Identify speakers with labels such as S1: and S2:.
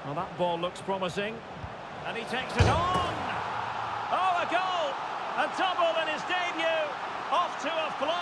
S1: Well, that ball looks promising. And he takes it on! Oh, a goal! A double in his debut! Off to a fly.